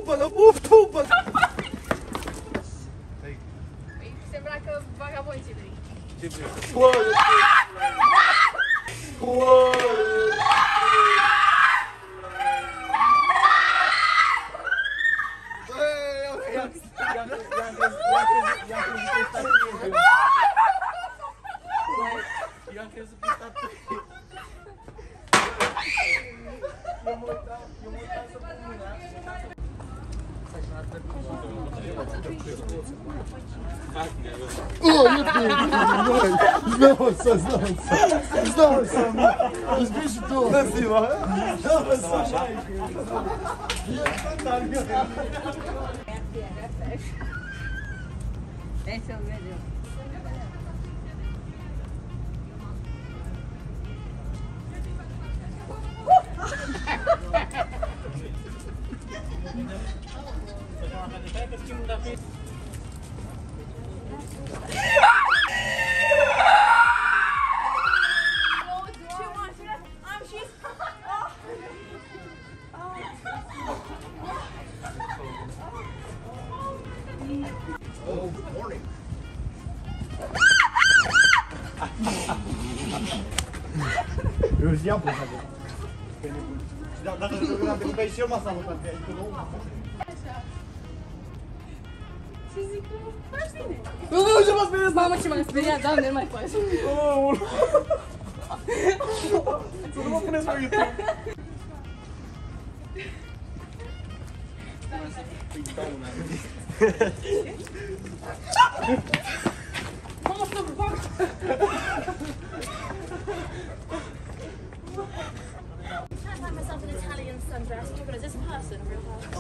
Pupă-l, pupă-l! Se îmbracă vagabonții lui. Ce vrei? I-am crezut pe statul. Eu mă uitam să pun mâna. Eu știam pe asta. Dacă te cupeai și eu m-a salutat pe aici, nu? Ce zic că faci bine? Nu, ce m-a speriat? Mamă, ce m-a speriat, Doamne, nu mai faci. Să nu mă puneți pe YouTube. Mamă, să fac! I find myself in Italian sundress. Oh my god, is this person real hard?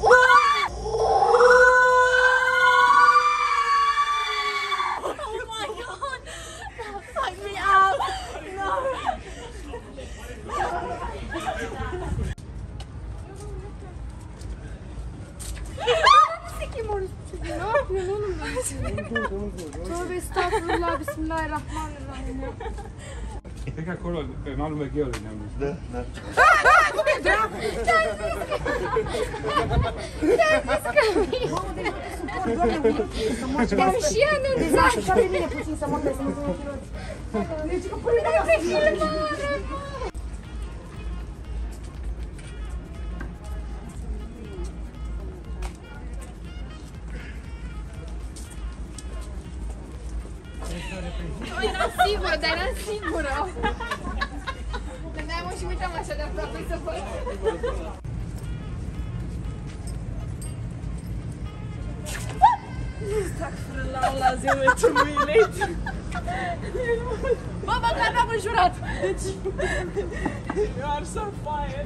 Oh my god! Fuck me out! No! Ne yapıyorsun oğlum ben? Tövbe estağfurullah, bismillahirrahmanirrahim. Cred că acolo, pe malul Vegheului ne-am dus. Da, da. Cum e, da? Dar și ea ne dizai. Care vine puțin să mă crezi, să mă chiloți. Deci că până nu te filmare. Eram sigură, dar eram sigură. De-aia mă și uitam așa de aproape să văd. La ziua ce mâinit. Bă, măcar n-am înjurat. You are so fire.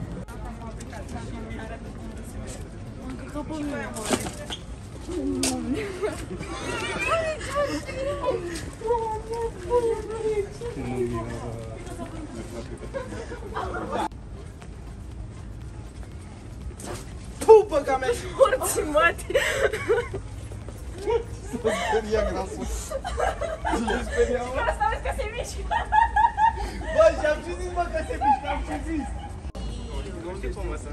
Încă capul meu. Pupă ca mea! Morți, mate! Să speria grasul. Ce speria, mă? Asta vezi că se mișcă. Bă, și-am ce zis, mă, că se mișcă, am ce zis? Nu știu cum ăsta.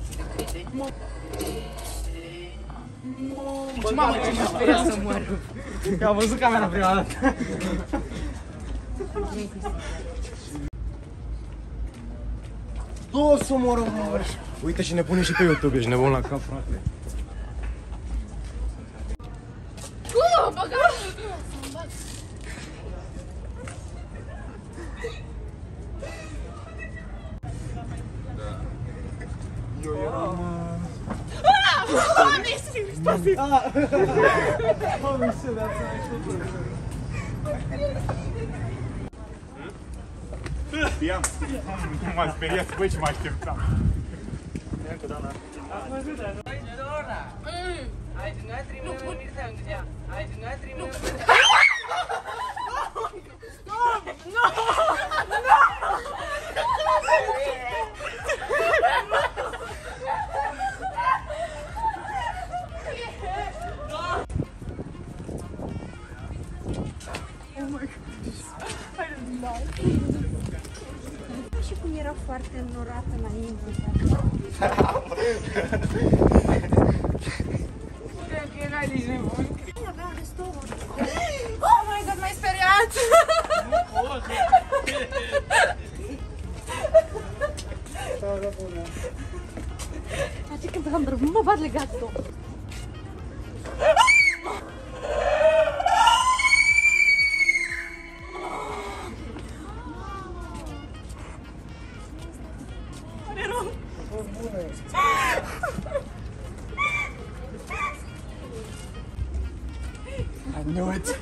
Mamă, ce m-a speriat să mor! Că am văzut camera prima dată. Toți omoră, mă! Uite și ne pune și pe YouTube, ești nebun la cap, frate. Cum? Băgat! Eu eram... Doamne, Stasi! Holy shit, that's Știam. M-a speriat, băi, ce mă așteptam. Și cum era foarte înnorată înainte. Alexandru, mă bat legat tot. I knew it.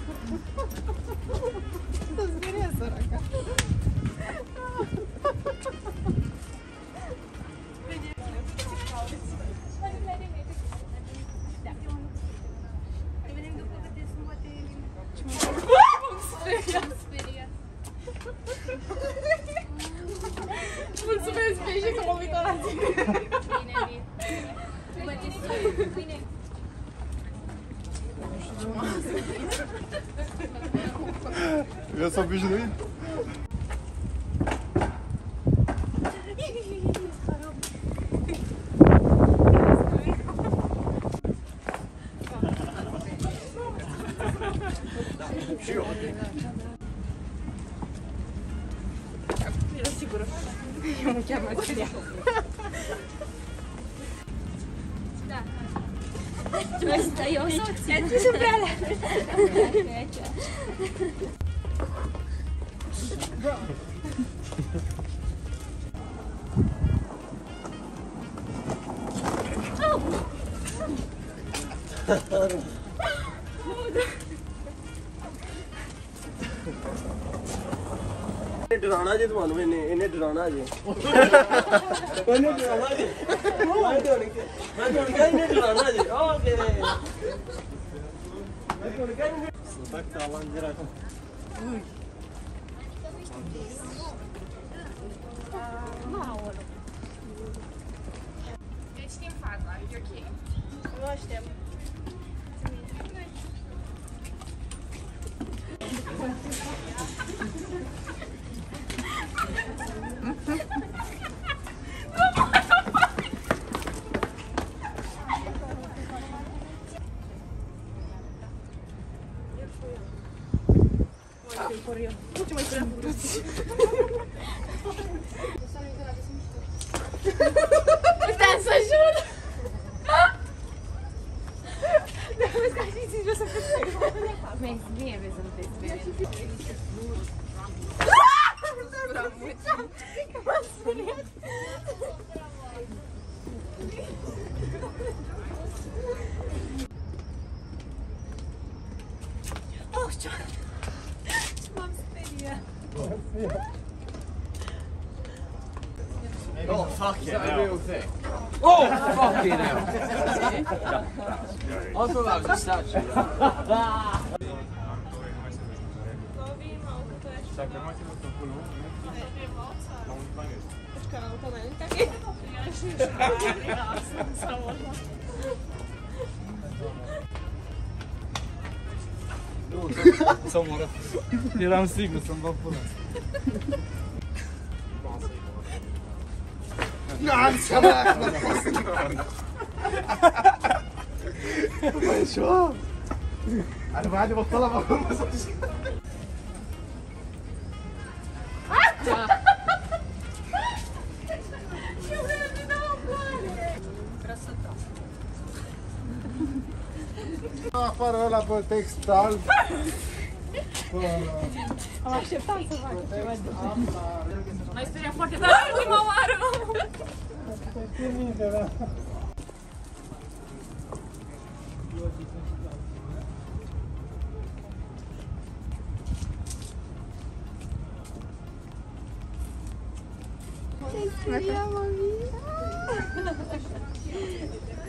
Mulțumesc, Peșe, că m-am uitat la tine. Bine. Eu sunt obișnuit. Și eu. Era sigură. Eu mă chiar mai speria. Da. Asta e o soție. Ce sunt pe alea? डराना जी तुम्हानू इन्हें डराना जी इन्हें डराना जी मैं तो क्या इन्हें डराना जी okay Так, талант директор. Ești în fața, e ok. Nu aștept. Puteam să ajut! Bine, vezi să nu te sperie. Că m-am speriat. Oh, ce m-am speriat. Oh, fuck yeah. real thing. Oh, fucking hell. I thought that was a statue. Să moră. Eram sigur să-mi bag pula. N-am să mă! Băi, șo! Are mai de pula, mă, cum să zic? Afară ăla pe text alb. Am așteptat să fac ceva de M-ai speriat foarte tare ultima oară!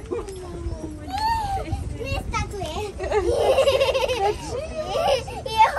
Questa qui.